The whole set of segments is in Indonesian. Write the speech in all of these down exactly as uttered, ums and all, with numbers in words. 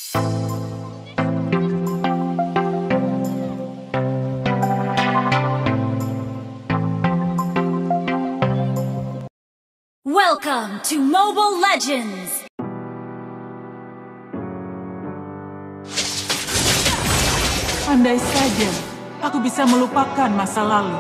Welcome to Mobile Legends! Andai saja aku bisa melupakan masa lalu.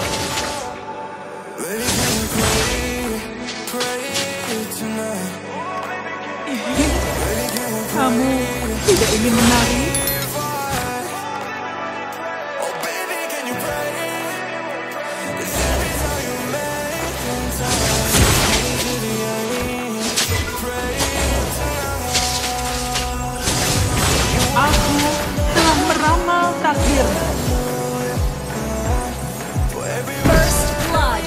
Kamu tidak ingin menari? Aku telah meramal takdir. First blood.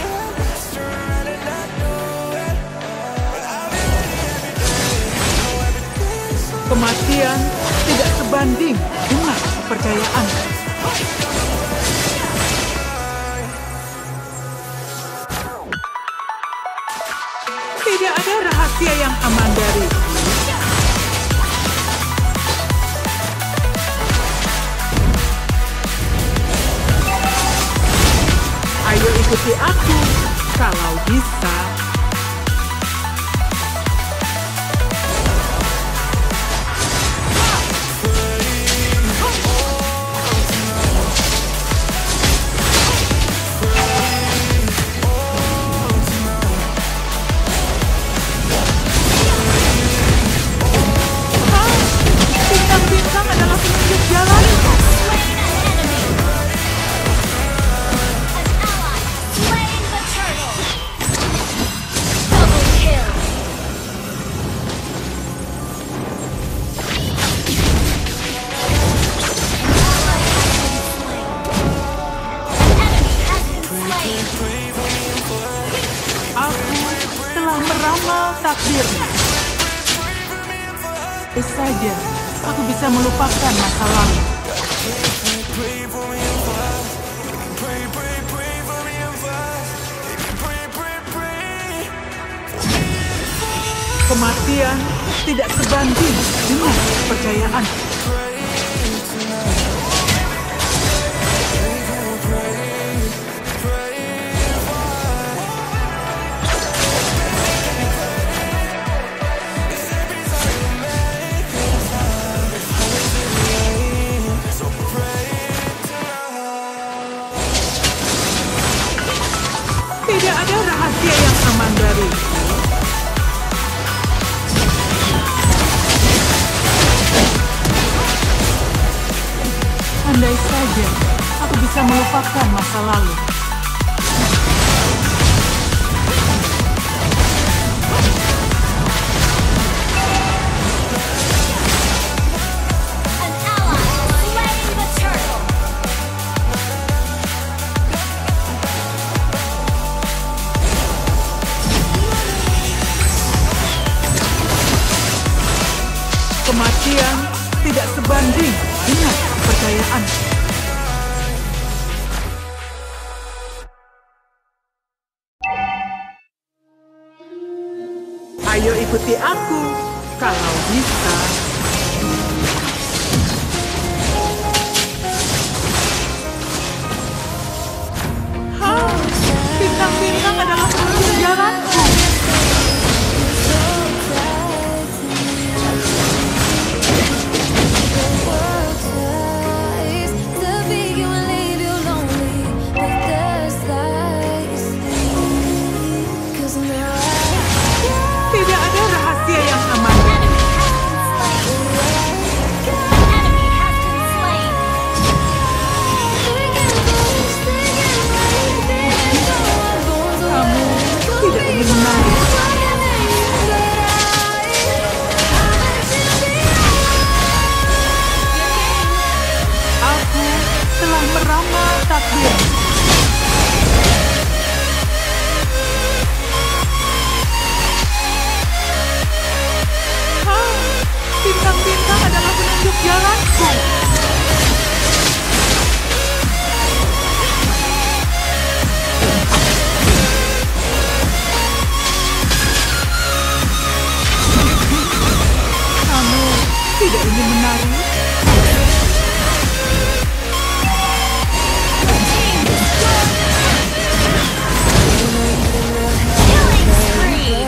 Kematian tidak sebanding dengan kepercayaan. Tidak ada rahasia yang aman dari. Ayo ikuti aku, kalau bisa. Bintang-bintang adalah penunjuk jalan. Aku telah meramal takdirnya. Eh saja, aku bisa melupakan masa lalu. Kematian tidak sebanding dengan kepercayaan. Tidak ada rahasia yang aman dari. Andai saja aku bisa melupakan masa lalu. An ally slaying the turtle. Kematian tidak sebanding dengan kepercayaan. Ayo ikuti aku, kalau bisa. Hah, bintang-bintang adalah penunjuk jalanku. Tidak ada rahasia yang aman. tidak ingin menari? Killing spree.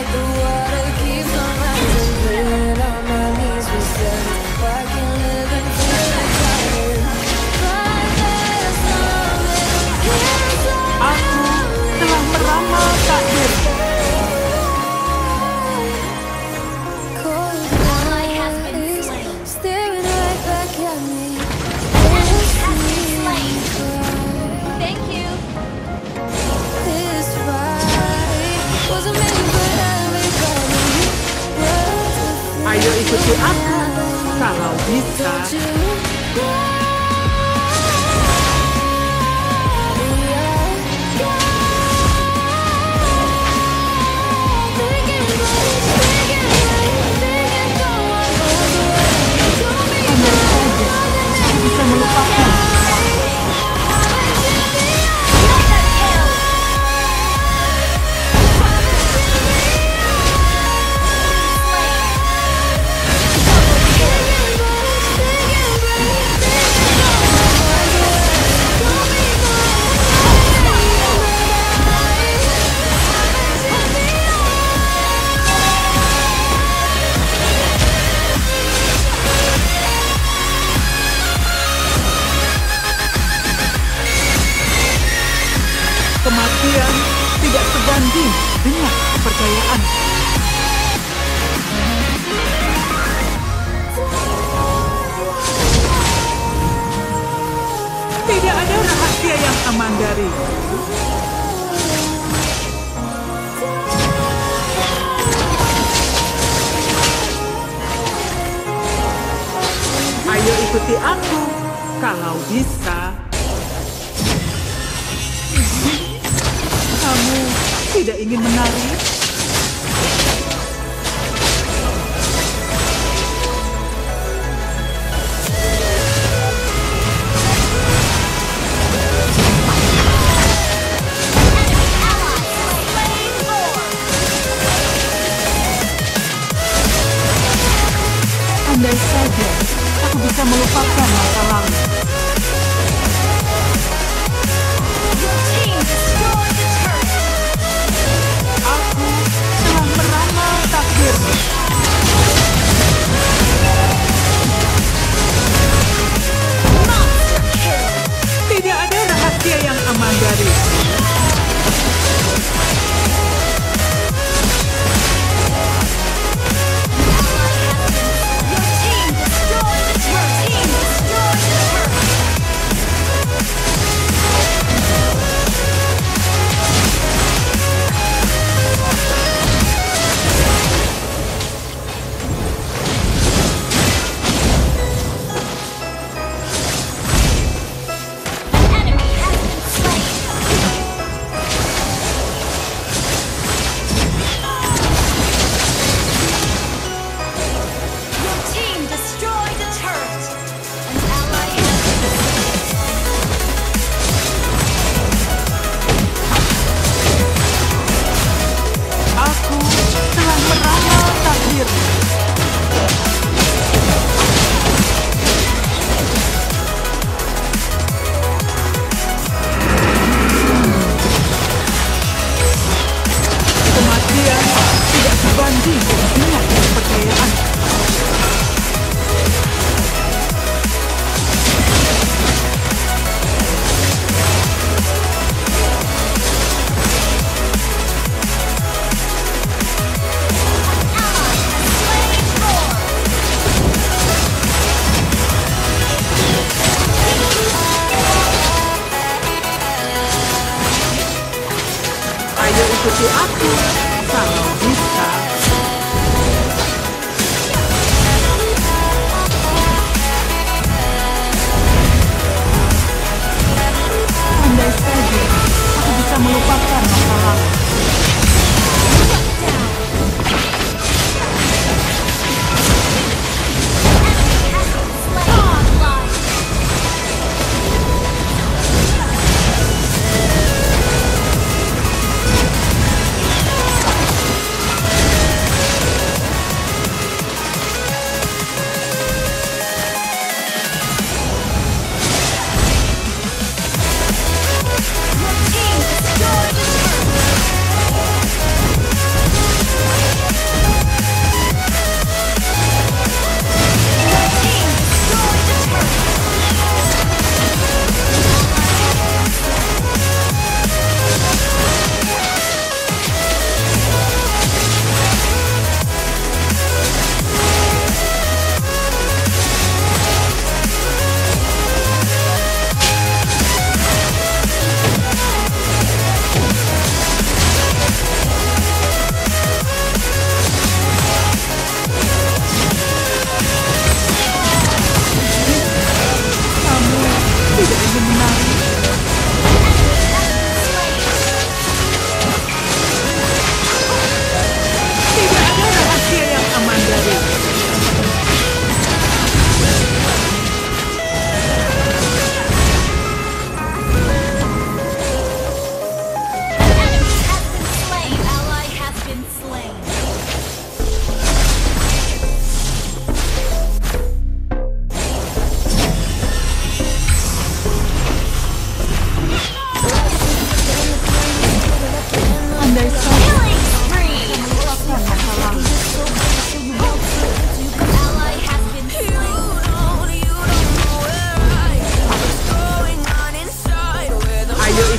Aku telah meramal takdir. Ally has been slain. Enemy has been slain. Thank you. Ayo ikuti aku, kalau bisa. Andai saja aku bisa melupakan. Mega kill. Kematian tidak sebanding dengan kepercayaan. Tidak ada rahasia yang aman dari. Ayo ikuti aku, kalau bisa. Kamu tidak ingin menari? Andai saja aku bisa melupakan masa lalu. Your team destroyed the turret. Aku telah meramal takdir. Monster kill. Tidak ada rahasia yang aman dari. Your team destroyed the turret. Team destroyed the turret.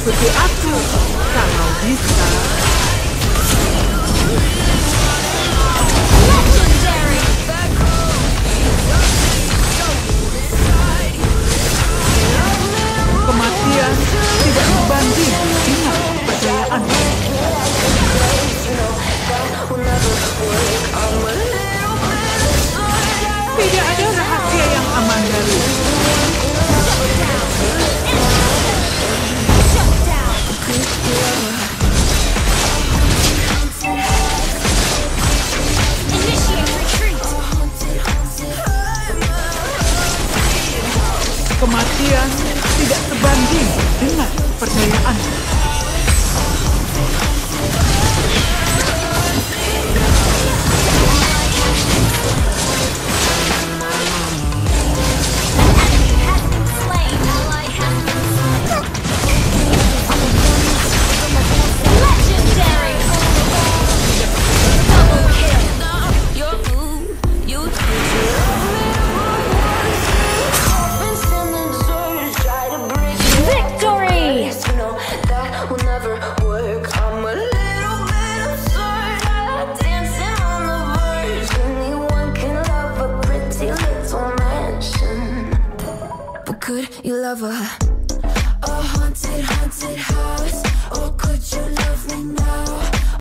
Ikuti aku, kalau bisa. Legendary. Kematian tidak sebanding dengan kepercayaanmu. Tidak ada rahasia yang aman dari Shut down. Initiate retreat. kematian tidak sebanding dengan kepercayaanmu. Could you love a, a haunted, haunted house?